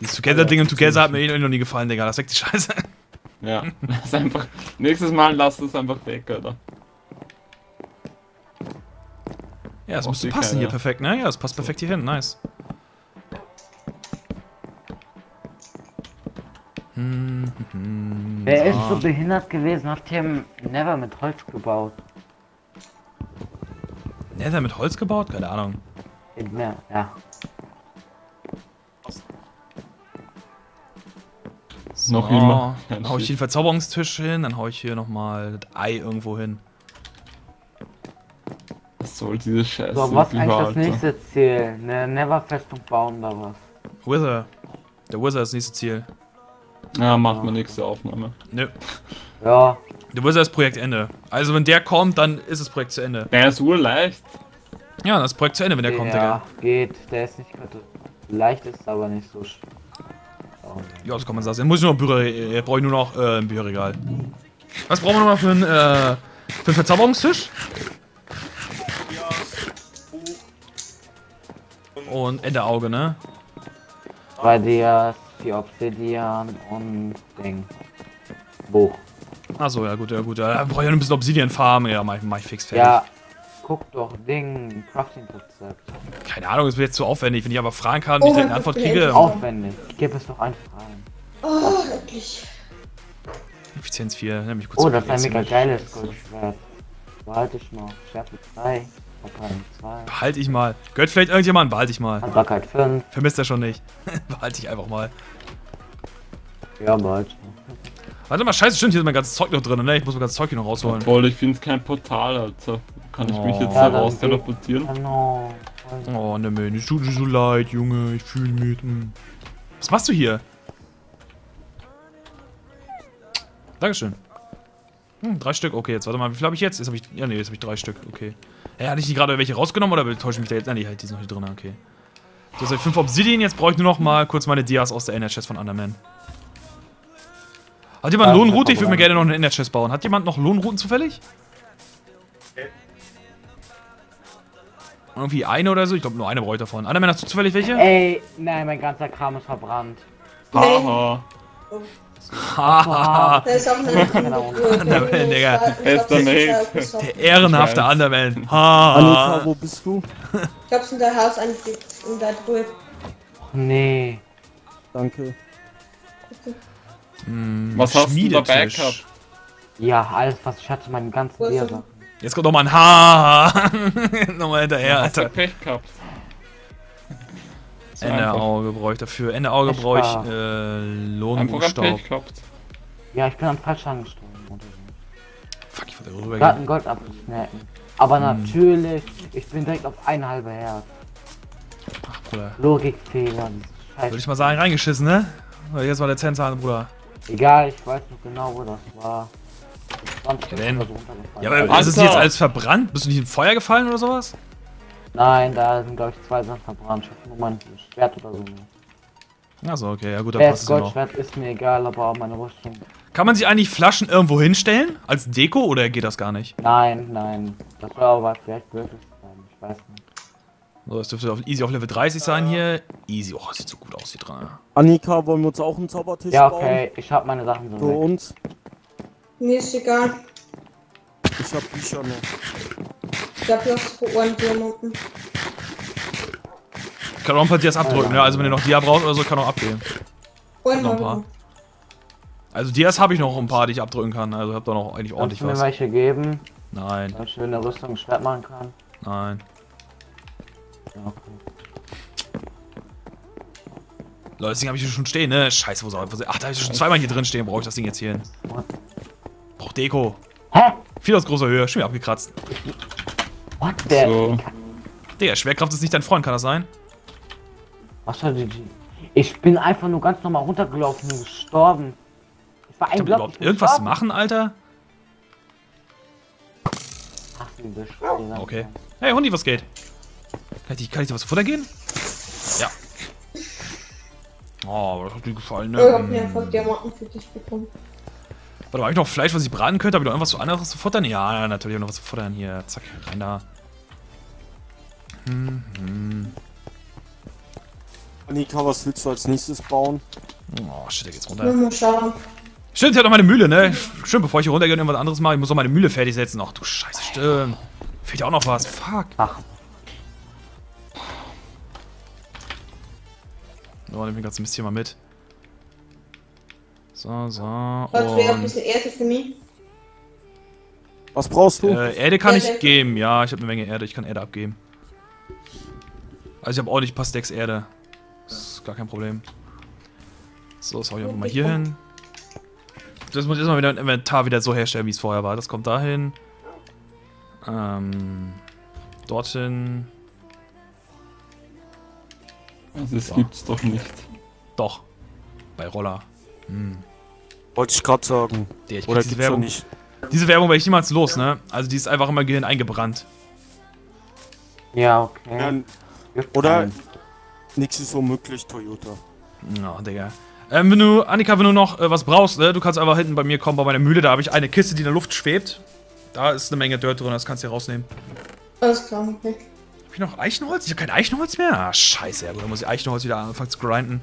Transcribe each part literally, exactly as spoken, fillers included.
Dieses Together-Ding und Together hat mir eh noch nie gefallen, Digga. Das ist weg die Scheiße. Ja, das ist einfach. Nächstes Mal lass es einfach weg, oder? Ja, das Braucht müsste eh passen keiner. hier perfekt, ne? Ja, das passt perfekt hier hin, nice. Hm, hm, hm, Wer ist so. so behindert gewesen, hat hier im Never mit Holz gebaut? Nether mit Holz gebaut? Keine Ahnung. In der, ja. So, Noch immer. Dann hau ich den Verzauberungstisch hin, dann hau ich hier nochmal das Ei irgendwo hin. Was soll diese Scheiße? So, was ist eigentlich das Alter? nächste Ziel? Eine Never-Festung bauen oder was? Wither. Der Wither ist das nächste Ziel. Ja, machen wir nächste Aufnahme. Nö. Ja, Der Wither ist Projektende. Also wenn der kommt, dann ist das Projekt zu Ende. Der ist urleicht. Ja, das ist Projekt zu Ende, wenn der kommt, ja, Digga. geht. Der ist nicht gerade leicht, ist aber nicht so sch oh, Ja, das kann man sagen. Dann muss ich nur noch Büro, äh, brauche ich nur noch äh, ein Bücherregal. Was brauchen wir nochmal für einen, äh, für einen Verzauberungstisch? Und Enderauge, ne? Bei dir die Obsidian und Ding. Buch. Achso, ja gut, ja gut. Ja, brauche ich ja ein bisschen Obsidian farmen. Ja, mach, mach ich fix fertig. Ja, guck doch, Ding, Crafting-Rezept. Keine Ahnung, das wird jetzt zu aufwendig. Wenn ich aber fragen kann und ich Oh, dann eine Antwort kriege. Aufwendig. Gib es doch einfach ein. Oh, endlich. Effizienz vier, nämlich kurz. Oh, das ist ein vergessen. mega geiles Goldschwert. Behalte ich noch. Schärfe zwei. Wahrheit zwei. Behalte ich mal. Gehört vielleicht irgendjemand? Behalte ich mal. Handbarkeit fünf. Vermisst er schon nicht. Behalte ich einfach mal. Ja, behalte ich noch. Warte mal, scheiße, stimmt, hier ist mein ganzes Zeug noch drin, ne? Ich muss mein ganzes Zeug hier noch rausholen. Obwohl, ich finde es kein Portal, Alter. Kann ich mich Oh. jetzt Ja, da dann raus geht- teleportieren? Genau. Oh, ne, Mann, es tut mir so leid, Junge. Ich fühle mit. Hm. Was machst du hier? Dankeschön. Hm, drei Stück, okay, jetzt warte mal, wie viel habe ich jetzt? Jetzt habe ich. Ja, ne, jetzt habe ich drei Stück, okay. Hä, hatte ich nicht gerade welche rausgenommen oder täusche ich mich da jetzt? Nein, die, halt, die sind noch hier drin, okay. So, jetzt habe ich fünf Obsidian, jetzt brauche ich nur noch mal kurz meine Dias aus der Ender Chest von Underman. Hat jemand Ja, Lohnroute? Ich würde mir aber- gerne noch eine Ender Chest bauen. Hat jemand noch Lohnrouten zufällig? Irgendwie eine oder so? Ich glaube nur eine brauche ich davon. Underman, hast du zufällig welche? Ey, nein, mein ganzer Kram ist verbrannt. Haha. Haha. Da ist auch eine Genau. Underman, Digga. Bester Mate. Der ehrenhafte Ich weiß. Underman. Annika, Ha. wo bist du? Ich hab's in dein Haus angelegt und da drüben. Nee. Danke. Hm, Was hast du dabei Schmiedetisch. gehabt? Ja, alles was ich hatte, meine ganzen Wo ist er? Biersachen. Jetzt kommt nochmal ein Ha. Nochmal hinterher, Hast du Alter. Pech gehabt? So einfach. Enderauge brauche ich dafür. Enderauge Echt brauche ich wahr? äh, Einfach ein Lohnstaub. Pech gehabt. Ja, ich bin am falsch angestorben. oder so. Fuck, ich wollte Gerade rübergehen. einen Goldapfel snacken. Aber Hm. natürlich, ich bin direkt auf ein halbe Herz. Ach, Bruder. Logikfehler. Würde Scheiße. ich mal sagen, reingeschissen, ne? Weil jetzt mal der Zensan, Bruder. Egal, ich weiß noch genau, wo das war. zwanzig Ja, denn. oder so runtergefallen. Ja, aber Alter. ist es jetzt alles verbrannt? Bist du nicht in Feuer gefallen oder sowas? Nein, da sind glaube ich zwei Sachen verbrannt. Ich hab nur mein Schwert oder so. Achso, okay, ja gut, dann Das passt es ja noch. Goldschwert ist mir egal, aber auch meine Rüstung. Kann man sich eigentlich Flaschen irgendwo hinstellen? Als Deko oder geht das gar nicht? Nein, nein. Das soll aber vielleicht wirklich sein. Ich weiß nicht. So, das dürfte auf, easy auf Level dreißig sein hier. Easy, oh, sieht so gut aus hier dran. Annika, wollen wir uns auch einen Zaubertisch Ja, bauen? okay. Ich hab meine Sachen so Für weg. uns? Mir ist egal. Ich hab Bücher noch. Ich hab noch für Ohren Diamanten. Ich kann auch ein paar Dias abdrücken, ja. Also wenn ihr noch Dia braucht oder so, kann auch abgehen. Ohren Noch ein paar. haben Also Dias habe ich noch ein paar, die ich abdrücken kann. Also habt ihr noch eigentlich Kannst ordentlich du mir was. welche geben, Nein, damit ich schöne Rüstung und Schwert machen kann? nein. Ja, okay. Leute, das Ding habe ich hier schon stehen, ne? Scheiße, wo soll ich? Ach, da habe ich schon zweimal hier drin stehen. Brauche ich das Ding jetzt hier hin? What? Braucht Deko. Hä? Viel aus großer Höhe, schon wieder abgekratzt. What? Der. So. Digga, Schwerkraft ist nicht dein Freund, kann das sein? Was soll die? Ich bin einfach nur ganz normal runtergelaufen und gestorben. Es war ein Kann Block. überhaupt ich bin irgendwas gestorben. machen, Alter? Ach, du bist Okay. Hey, Hundi, was geht? Kann ich, dir- kann ich dir was zu Futter gehen? Ja. Oh, das hat dir gefallen, Ich hab mir ne? einfach Diamanten für dich bekommen. Warte mal, hab ich noch Fleisch, was ich braten könnte? Hab ich noch irgendwas zu anderes zu futtern? Ja, ja, natürlich hab ich noch was zu futtern. Hier, zack, rein da. Hm, hm. Annika, was willst du als nächstes bauen? Oh, shit, da geht's Nur runter. mal schauen. Stimmt, ich hab noch meine Mühle, ne? Stimmt, bevor ich hier runtergehe und irgendwas anderes mache, ich muss noch meine Mühle fertig setzen. Ach du Scheiße, stimmt. Fehlt ja auch noch was. Fuck. Ach, So, nehmen wir ganz ein bisschen mal mit. So, so. Brauchst du ja ein Und bisschen Erde für mich? Was brauchst du? äh, Erde kann ich Erde. geben. Ja, ich habe eine Menge Erde. Ich kann Erde abgeben. Also ich habe ordentlich ein paar Stacks Erde. Das ist gar kein Problem. So, das hau ich einfach mal hier hin. Das muss ich erstmal wieder ein Inventar wieder so herstellen, wie es vorher war. Das kommt dahin. Ähm. Dorthin. Also das So. gibt's doch nicht. Doch. Bei Roller. Hm. Wollte ich gerade sagen. Der, ich krieg Oder diese gibt's da Werbung. nicht? Diese Werbung werde ich niemals los, ne? Also die ist einfach in mein Gehirn eingebrannt. ja, okay. Ja, oder nichts ist unmöglich, Toyota. Ja, Digga. Ähm, wenn du, Annika, wenn du noch äh, was brauchst, ne? Du kannst einfach hinten bei mir kommen, bei meiner Mühle. Da habe ich eine Kiste, die in der Luft schwebt. Da ist eine Menge Dirt drin, das kannst du hier rausnehmen. Alles klar, okay. Hab ich noch Eichenholz? Ich habe kein Eichenholz mehr? Ah, scheiße, ja gut, dann muss ich Eichenholz wieder anfangen zu grinden.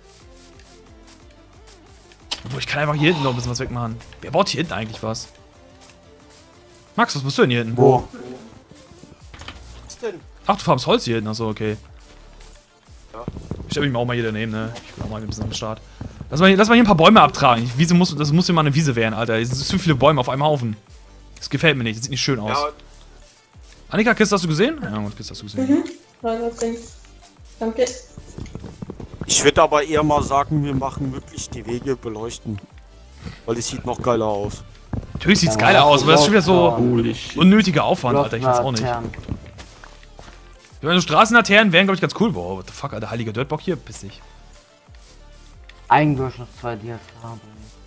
Obwohl, ich kann einfach hier hinten noch ein bisschen was wegmachen. Wer baut hier hinten eigentlich was? Max, was bist du denn hier hinten? Wo? Was denn? Ach, du farbst Holz hier hinten, achso, okay. Ja. Ich stelle mich mal auch mal hier daneben, ne? Ich bin auch mal ein bisschen am Start. Lass mal, hier- lass mal hier ein paar Bäume abtragen. Die Wiese muss, das muss hier mal eine Wiese werden, Alter. Es sind zu viele Bäume auf einem Haufen. Das gefällt mir nicht, das sieht nicht schön aus. Ja, Annika, Kiste hast du gesehen? Ja, gut, Kiste hast du gesehen. Mhm. War das Ding. Danke. ich würde aber eher mal sagen, wir machen wirklich die Wege beleuchten. Weil es sieht noch geiler aus. Natürlich sieht's Ja, geiler aus, aber das ist schon wieder so Holy shit. unnötiger Aufwand, Alter. Ich weiß auch nicht. Laternen. Ich meine, so Straßenlaternen wären, glaube ich, ganz cool. Wow, what the fuck, Alter, heiliger Dirtbock hier, piss dich. Eigentlich noch zwei Dias haben.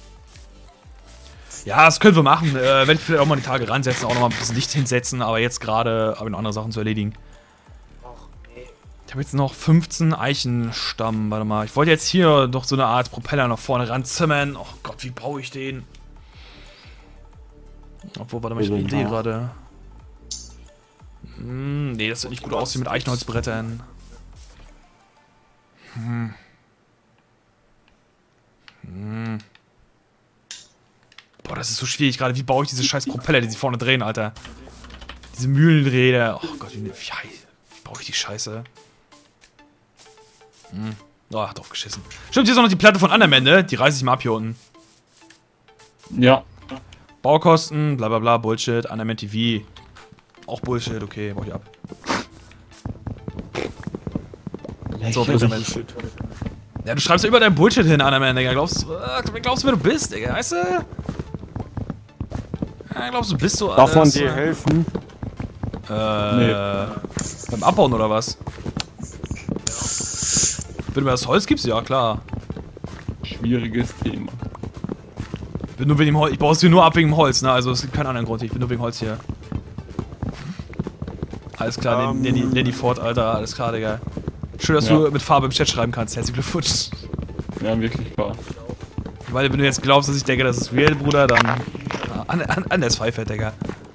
Ja, das können wir machen. Äh, werde ich vielleicht auch mal die Tage ransetzen, auch noch mal ein bisschen Licht hinsetzen, aber jetzt gerade habe ich noch andere Sachen zu erledigen. Ich habe jetzt noch fünfzehn Eichenstamm. Warte mal, ich wollte jetzt hier noch so eine Art Propeller nach vorne ranzimmern. Oh Gott, wie baue ich den? Obwohl, warte mal, ich habe eine Idee gerade. Hm, nee, das sieht nicht gut aus hier mit Eichenholzbrettern. Hm. Hm. Boah, das ist so schwierig gerade. Wie baue ich diese scheiß Propeller, die sich vorne drehen, Alter? Diese Mühlenräder. Oh Gott, wie, wie, wie baue ich die Scheiße? Hm. Oh, hat drauf geschissen. Stimmt, hier ist auch noch die Platte von Underman, ne? Die reiße ich mal ab hier unten. Ja. Baukosten, bla bla bla, Bullshit. Underman T V. Auch Bullshit, okay, baue ich ab. So, bitte Mensch. Ja, du schreibst ja über dein Bullshit hin, Underman, Digga. Glaubst, äh, wer glaubst du, wer du bist, Digga? Weißt du? Ja, glaubst du, bist du alles? Darf man dir helfen? Äh, Nee. beim Abbauen oder was? Wenn du mir das Holz gibst, ja klar. Schwieriges Thema. Bin nur wegen dem Holz. Ich baue es hier nur ab wegen dem Holz, ne? Also es gibt keinen anderen Grund. Ich bin nur wegen Holz hier. Alles klar, Ähm. Lenny, Lenny Ford, Alter. Alles klar, Digga. Schön, dass Ja. du mit Farbe im Chat schreiben kannst. Herzlichen Glückwunsch. Ja, wirklich wahr. Weil wenn du jetzt glaubst, dass ich denke, das ist real, Bruder, dann ja, an, an, an der Pfeife, Digga.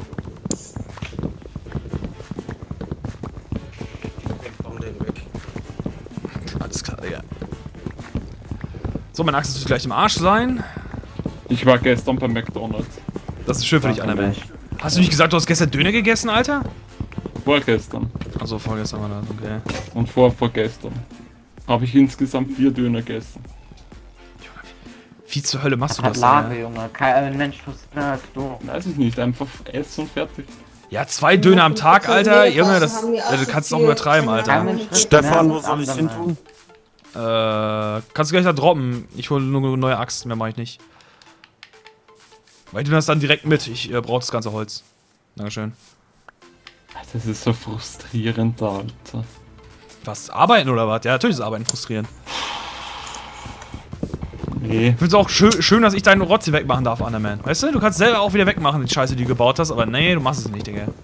Komm den weg. Alles klar, Digga. So, mein Axt wird gleich im Arsch sein. Ich war gestern bei McDonald's. Das ist schön für dich, Anna. Hast du nicht gesagt, du hast gestern Döner gegessen, Alter? Vorgestern. Also vorgestern war das, okay. Und vor vorgestern. Habe ich insgesamt vier Döner gegessen. Wie zur Hölle machst du Hat das, Lage, Alter? Junge. Kein Mensch wusste mehr als du. Weiß ich nicht, einfach essen und fertig. Ja, zwei Döner am Tag, Alter. Junge, das, Haben wir auch äh, du so kannst es auch viel übertreiben, keine Alter. Kein Mensch wusste Stefan, mehr wo als soll ich hin andere. tun? Äh, kannst du gleich da droppen. Ich hole nur eine neue Axt, mehr mache ich nicht. Weil ich nehme das dann direkt mit. Ich äh, brauche das ganze Holz. Dankeschön. Das ist so frustrierend, Alter. Was, arbeiten oder was? Ja, natürlich ist Arbeiten frustrierend. Nee. Ich finde es auch schön, schön, dass ich deinen Rotz hier wegmachen darf, Underman. Weißt du, du kannst selber auch wieder wegmachen, die Scheiße, die du gebaut hast, aber nee, du machst es nicht, Digga.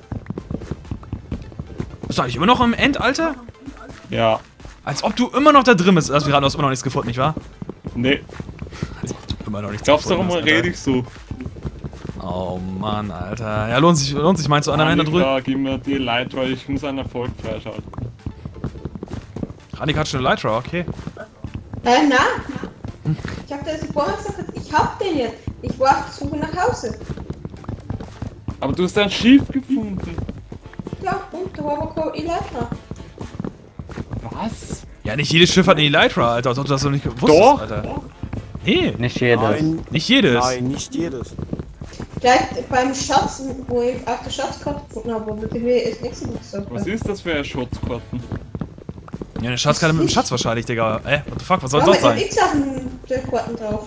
Bist du eigentlich immer noch im Endalter? Ja. Als ob du immer noch da drin bist. Also, wir haben immer noch nichts gefunden, nicht wahr? Nee. Als ob du immer noch nichts Glaubst du, gefunden warum hast, Alter. rede ich so? Oh Mann, Alter. Ja, lohnt sich, lohnt sich meinst du, Underman da drüben? Annika, gib mir die Light, weil ich muss einen Erfolg freischalten. Annika hat schon eine Lytra, okay. Äh, nein. Ich hab dir das vorher gesagt, ich hab den jetzt. Ich war auf der Suche nach Hause. Aber du hast ein Schiff gefunden. Ja, und da war aber kein Elytra. Was? Ja, nicht jedes Schiff hat eine Elytra, Alter, als ob du das noch nicht gewusst Doch. hast, Alter. Nee, Nicht jedes. Nein, nicht jedes. nein, nicht jedes. Vielleicht beim Schatz, wo ich auf der Schatzkarte gefunden habe, aber die mir ist nichts gesagt. Was ist das für ein Schutzkarten? Ja, eine Schatzkarte mit dem Schatz wahrscheinlich, Digga. Äh, what the fuck, was soll Ja, das aber sein? ich hab x Sachen der Karten drauf.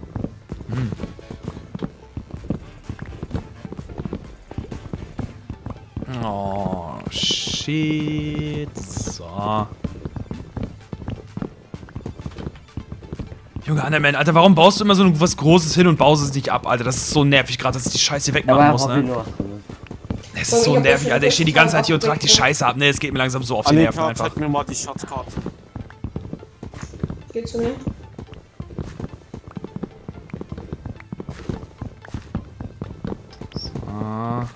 Oh, shit. So. Junge, Underman, Alter, warum baust du immer so was Großes hin und baust es nicht ab, Alter? Das ist so nervig gerade, dass ich die Scheiße hier Da wegmachen war muss, Hobby ne? los. Es ist so nervig, Alter. Ich stehe die ganze Zeit hier und trage die Scheiße ab, ne? Es geht mir langsam so auf die Nerven Annika, einfach. zeig mir mal die Schatzkarte. Geht zu mir. Ah.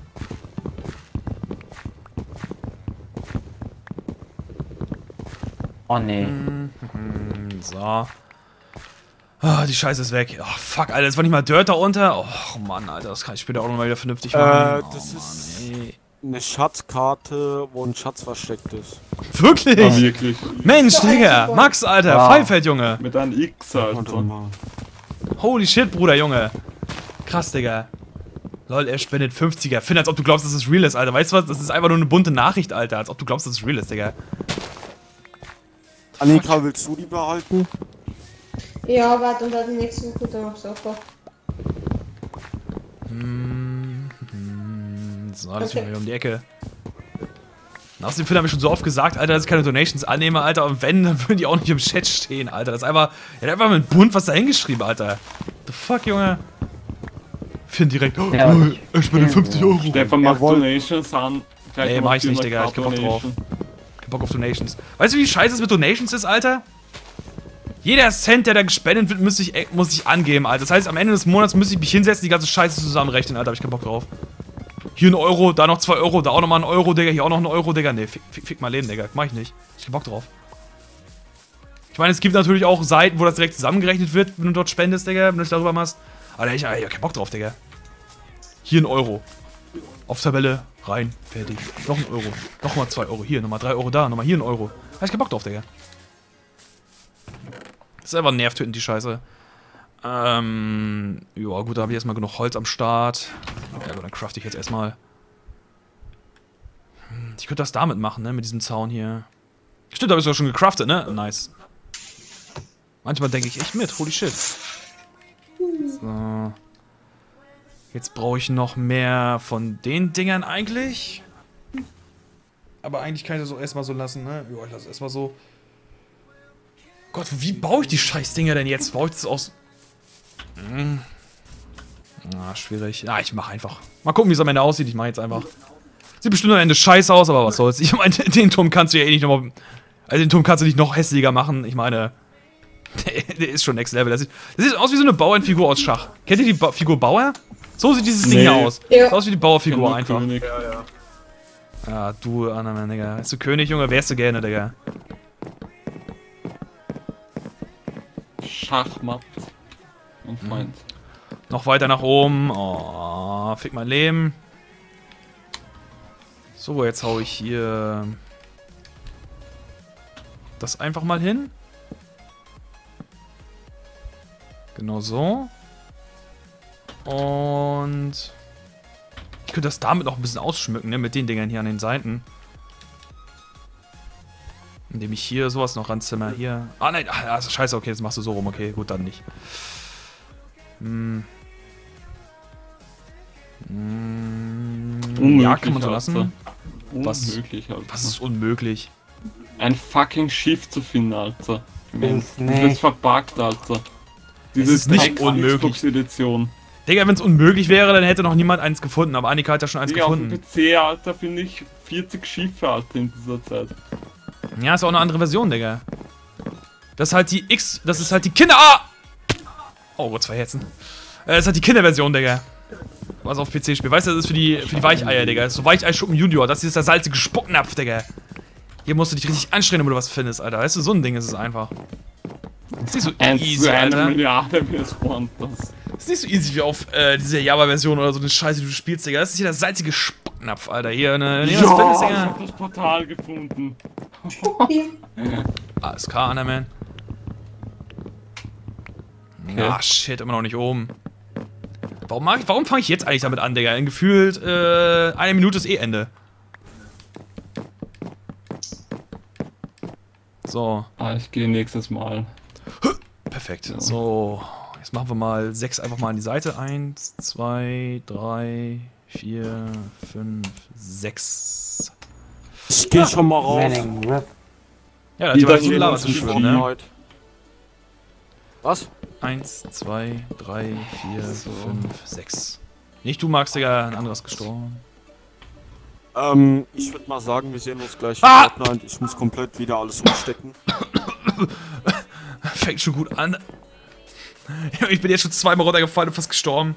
Oh nee. Hm, so. Ah, die Scheiße ist weg. Oh, fuck, Alter, jetzt war nicht mal Dirt da unter. Oh, Mann, Alter, das kann ich später auch nochmal wieder vernünftig Äh, machen. das oh, ist Mann, ey. eine Schatzkarte, wo ein Schatz versteckt ist. Wirklich? Ah, wirklich. Mensch, Ja, Digga. super. Max, Alter. Wow. Pfeifeld, Junge. Mit einem X, Warte Alter. mal. Holy shit, Bruder, Junge. Krass, Digga. Lol, er spendet fünfziger. Finn, als ob du glaubst, dass es real ist, Alter. Weißt du was? Das ist einfach nur eine bunte Nachricht, Alter. Als ob du glaubst, dass es real ist, Digga. Annika, willst du die behalten? Ja, warte, und dann die nächsten Kutter noch so. Hm, hm, so, das ist Okay. wieder um die Ecke. Und außerdem, Finn, habe ich schon so oft gesagt, Alter, dass ich keine Donations annehme, Alter. Und wenn, dann würden die auch nicht im Chat stehen, Alter. Das ist einfach, er hat einfach mit bunt was da hingeschrieben, Alter. The fuck, Junge. Finn direkt, oh, Ja, oh, ich- er spendet fünfzig Euro. Stefan macht Jawohl. Donations an. Gleich Nee, macht mach ich ihr nicht, eine Digga. Ich hab Bock drauf. Donation. Kein Bock auf Donations. Weißt du, wie scheiße es mit Donations ist, Alter? Jeder Cent, der da gespendet wird, muss ich, äh, muss ich angeben, Alter. Das heißt, am Ende des Monats muss ich mich hinsetzen, die ganze Scheiße zusammenrechnen, Alter. Hab ich keinen Bock drauf. Hier ein Euro, da noch zwei Euro, da auch nochmal ein Euro, Digga. Hier auch noch ein Euro, Digga. Nee, fick, fick, fick mal Leben, Digga. Mach ich nicht. Ich hab Bock drauf. Ich meine, es gibt natürlich auch Seiten, wo das direkt zusammengerechnet wird, wenn du dort spendest, Digga, wenn du es darüber machst. Alter, ich, ich hab keinen Bock drauf, Digga. Hier ein Euro. Auf Tabelle, rein, fertig. Noch ein Euro. Nochmal zwei Euro. Hier, nochmal drei Euro da, nochmal hier ein Euro. Hab ich keinen Bock drauf, Digga. Das ist einfach nervtötend, die Scheiße. Ähm, ja gut, da habe ich erstmal genug Holz am Start. Ja gut, dann crafte ich jetzt erstmal. Hm, Ich könnte das damit machen, ne, mit diesem Zaun hier. Stimmt, da habe ich sogar schon gecraftet, ne? Nice. Manchmal denke ich echt mit, holy shit. So. Jetzt brauche ich noch mehr von den Dingern eigentlich. Aber eigentlich kann ich das auch erstmal so lassen, ne? Ja, ich lasse es erstmal so. Gott, wie baue ich die Scheißdinger denn jetzt? Baue ich das aus... Hm. Ah, schwierig. Ja, ich mache einfach. Mal gucken, wie es am Ende aussieht. Ich mache jetzt einfach. Sieht bestimmt am Ende scheiße aus, aber was soll's. Ich meine, den Turm kannst du ja eh nicht nochmal... Also den Turm kannst du nicht noch hässlicher machen. Ich meine... Der, der ist schon next level. Das sieht, das sieht aus wie so eine Bauernfigur aus Schach. Kennt ihr die ba Figur Bauer? So sieht dieses Ding Nee. hier aus. Ja. Sieht aus wie die Bauerfigur Nur einfach. König. Ja, du, Anna, Digga. Bist du König, Junge? Wärst du gerne, Digga. Schachmatt. Und Freund. Noch weiter nach oben. Oh, fick mein Leben. So, jetzt hau ich hier das einfach mal hin. Genau so. Und ich könnte das damit noch ein bisschen ausschmücken, ne? Mit den Dingern hier an den Seiten. Indem ich hier sowas noch ranzimmer. Hier. Ah, nein. Ach, das ist scheiße. Okay, das machst du so rum. Okay, gut, dann nicht. Hm. Hm. Unmöglich, Ja, kann man so lassen. Alter. Was- Unmöglich, Alter. Was ist unmöglich? Ein fucking Schiff zu finden, Alter. Ich mein, Ist das wird nicht. verpackt, Alter. Diese ist nicht unmöglich. Xbox-Edition. Digga, wenn es unmöglich wäre, dann hätte noch niemand eins gefunden. Aber Annika hat ja schon eins Digga, auf dem gefunden. P C, Alter, finde ich vierzig Schiffe, Alter, in dieser Zeit. Ja, ist auch eine andere Version, Digga. Das ist halt die X... Das ist halt die Kinder... Ah! Oh, Gott, zwei Herzen. Äh, Das ist halt die Kinderversion, Digga. Was auf P C spielt. Weißt du, das ist für die, für die Weicheier, Digga. Das ist so Weicheischuppen Junior. Das hier ist der salzige Spucknapf, Digga. Hier musst du dich richtig anstrengen, damit du was findest, Alter. Weißt du, so ein Ding ist es einfach. ist nicht so eins easy, zu einer Alter. Milliarde, mir spawnt das. Das ist nicht so easy wie auf äh, dieser Java-Version oder so eine Scheiße, die du spielst, Digga. Das ist hier der salzige Spacknapf, Alter. Hier, eine... Ja, Nee, was Fettes, ich Digga. hab das Portal gefunden. Hier. Alles klar, Underman. Okay. Ah, shit, immer noch nicht oben. Warum, mach ich- warum fange ich jetzt eigentlich damit an, Digga? In gefühlt äh, eine Minute ist eh Ende. So, Ah, ich gehe nächstes Mal. perfekt. Ja. So, jetzt machen wir mal sechs einfach mal an die Seite. Eins, zwei, drei, vier, fünf, sechs. Ich geh schon mal rauf. Manning Rip. Ja, Die da hat da so hier Lava noch zu sind schwimmen, ne? Heute. Was? Eins, zwei, drei, vier, So. fünf, sechs. Nicht du, Max, Digga, ein anderes gestorben. Ähm, ich würde mal sagen, wir sehen uns gleich Ah! in Fortnite. Ich muss komplett wieder alles umstecken. Fängt schon gut an. Ich bin jetzt schon zweimal runtergefallen und fast gestorben.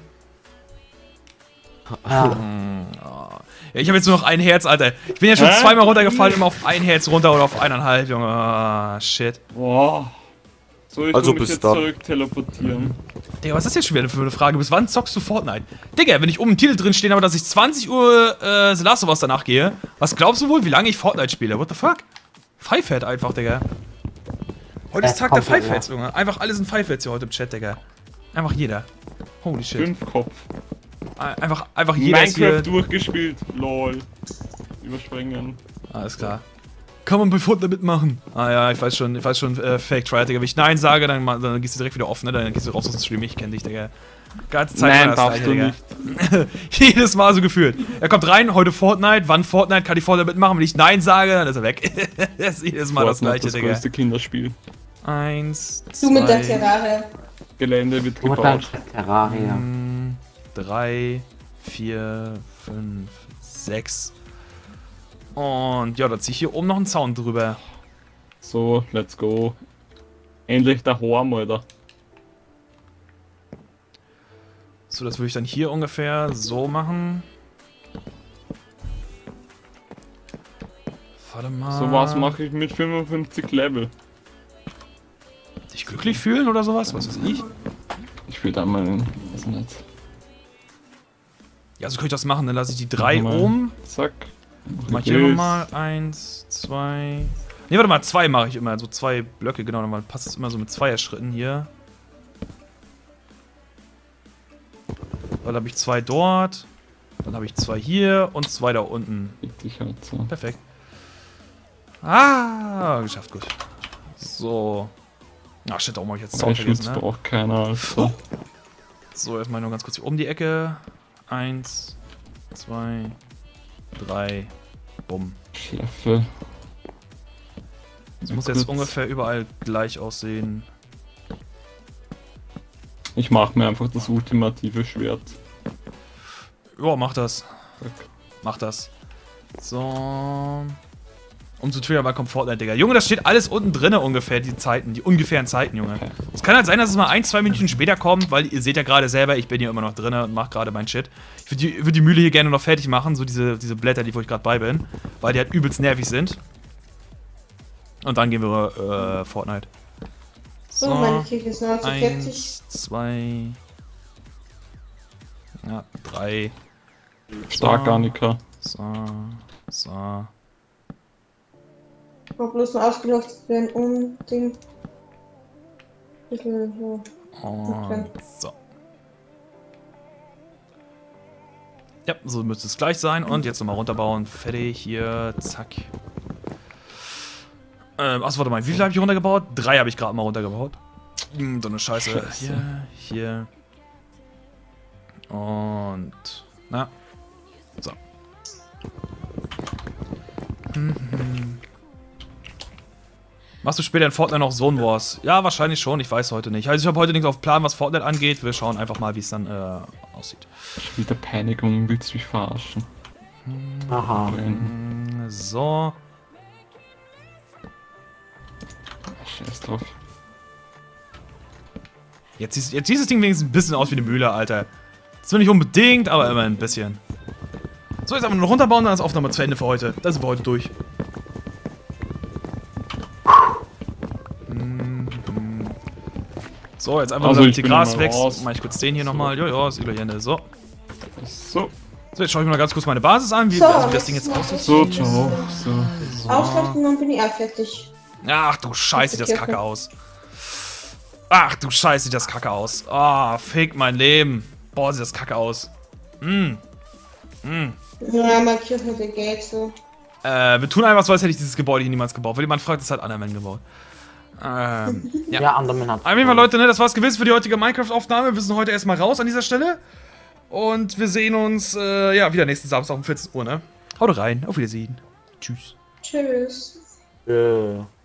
Ah, Ja, ich habe jetzt nur noch ein Herz, Alter. Ich bin ja schon Hä? zweimal runtergefallen, immer auf ein Herz runter oder auf eineinhalb, Junge. Ah, shit. Boah. Soll ich Also mich bis jetzt dann. zurück teleportieren? Digga, was ist das jetzt schon wieder für eine Frage? Bis wann zockst du Fortnite? Digga, wenn ich oben im Titel drin stehen habe, dass ich zwanzig Uhr äh, The Last of Us danach gehe, was glaubst du wohl, wie lange ich Fortnite spiele? What the fuck? Fivehead einfach, Digga. Heute ist Äh, Tag der kommt ja, Fiveheads, Junge. Einfach alle sind Fiveheads hier heute im Chat, Digga. Einfach jeder. Holy shit. Fünf Kopf. Einfach, einfach jeder ist Minecraft hier. durchgespielt. Lol. Überspringen. Alles klar. Kann man bei Fortnite mitmachen? Ah ja, ich weiß schon, ich weiß schon, äh, Fake Try, Digga. Wenn ich Nein sage, dann, ma- dann gehst du direkt wieder offen, ne? Dann gehst du raus aus dem Stream. Ich kenn dich, Digga. Ganze Zeit Nein, war das darfst du Gleiche, nicht. Digga. Jedes Mal so gefühlt. Er kommt rein, heute Fortnite, wann Fortnite, kann ich Fortnite mitmachen? Wenn ich Nein sage, dann ist er weg. Das ist jedes Mal das Fortnite, Gleiche, das Digga. größte Kinderspiel. Eins, Du mit der zwei, Terraria. Gelände wird du dann gebaut. Terraria. mm, drei, vier, fünf, sechs. Und ja, da zieh ich hier oben noch einen Zaun drüber. So, let's go. Endlich der Horm, Alter. So, das würde ich dann hier ungefähr so machen. Warte mal. So was mache ich mit fünfundfünfzig Level. Dich glücklich fühlen oder sowas? Was weiß ich? Ich will da mal, weiß nicht. Ja, so könnte ich das machen. Dann lasse ich die drei Mach mal. oben. Zack. Mach ich hier nochmal. Eins, zwei. Ne, warte mal, zwei mache ich immer. So zwei Blöcke, genau. Dann passt es immer so mit Zweier-Schritten hier. Dann habe ich zwei dort. Dann habe ich zwei hier und zwei da unten. Richtig halt so. Perfekt. Ah, geschafft, gut. So. Ach shit, warum habe ich jetzt Zaun Zwei Schutz vergessen, ne? braucht keiner, also. So, erstmal nur ganz kurz hier um die Ecke. Eins, zwei, drei, bumm. Schläfe. Das muss jetzt ungefähr überall gleich aussehen. Ich mache mir einfach das ultimative Schwert. Ja, mach das. Zack. Mach das. So. Umso triggern bei Fortnite, Digga. Junge, das steht alles unten drinne ungefähr, die Zeiten, die ungefähren Zeiten, Junge. Okay. Es kann halt sein, dass es mal ein, zwei Minuten später kommt, weil ihr seht ja gerade selber, ich bin hier immer noch drinne und mach gerade meinen Shit. Ich würde die, würd die Mühle hier gerne noch fertig machen, so diese, diese Blätter, die wo ich gerade bei bin, weil die halt übelst nervig sind. Und dann gehen wir äh, Fortnite. So, meine Kirche ist nahezu fertig. Eins, zwei, ja, drei, Stark, So. Annika. so, so. Ich brauch bloß nur ausgeleuchtet werden, um den. Bisschen so. Und so. Ja, so müsste es gleich sein. Und jetzt nochmal runterbauen. Fertig, hier, zack. Ähm, achso, warte mal, wie viel habe ich runtergebaut? Drei habe ich gerade mal runtergebaut. Hm, so eine Scheiße. Scheiße. Hier, hier. Und. Na. So. Mhm. Machst du später in Fortnite noch Zone Wars? Ja, wahrscheinlich schon, ich weiß heute nicht. Also ich habe heute nichts auf Plan, was Fortnite angeht. Wir schauen einfach mal, wie es dann äh, aussieht. Wieder Peinigung, willst du mich verarschen? Aha. Mm, So. Scheiß drauf. Jetzt, sieht- jetzt sieht das Ding wenigstens ein bisschen aus wie eine Mühle, Alter. Zwar nicht unbedingt, aber immer ein bisschen. So, jetzt einfach nur noch runterbauen, dann ist Aufnahme zu Ende für heute. Da sind wir heute durch. Mm, mm. So, jetzt einfach Also, nur damit ich die bin Gras mal wächst. raus. Mach ich kurz den hier So. nochmal. Ja, ja, ist gleich Ende. So. So, So, jetzt schaue ich mir mal ganz kurz meine Basis an, wie, So, also, wie das Ding jetzt jetzt aussieht. so, ciao. So. Ausschlachten, dann bin ich auch fertig. Ach du Scheiße, sieht das kacke aus. Ach du Scheiße, sieht das kacke aus. Ah, fick mein Leben. Boah, sieht das kacke aus. Mm. Mm. Ja, markiert mit der Gate so. Äh, wir tun einfach so, als hätte ich dieses Gebäude hier niemals gebaut. Weil jemand fragt, das hat Underman gebaut. Ähm, ja. Ja, Underman hat. Auf jeden Fall, Leute, ne, das war's gewesen für die heutige Minecraft-Aufnahme. Wir sind heute erstmal raus an dieser Stelle. Und wir sehen uns, äh, ja, wieder nächsten Samstag um vierzehn Uhr, ne? Haut rein, auf Wiedersehen. Tschüss. Tschüss. Äh.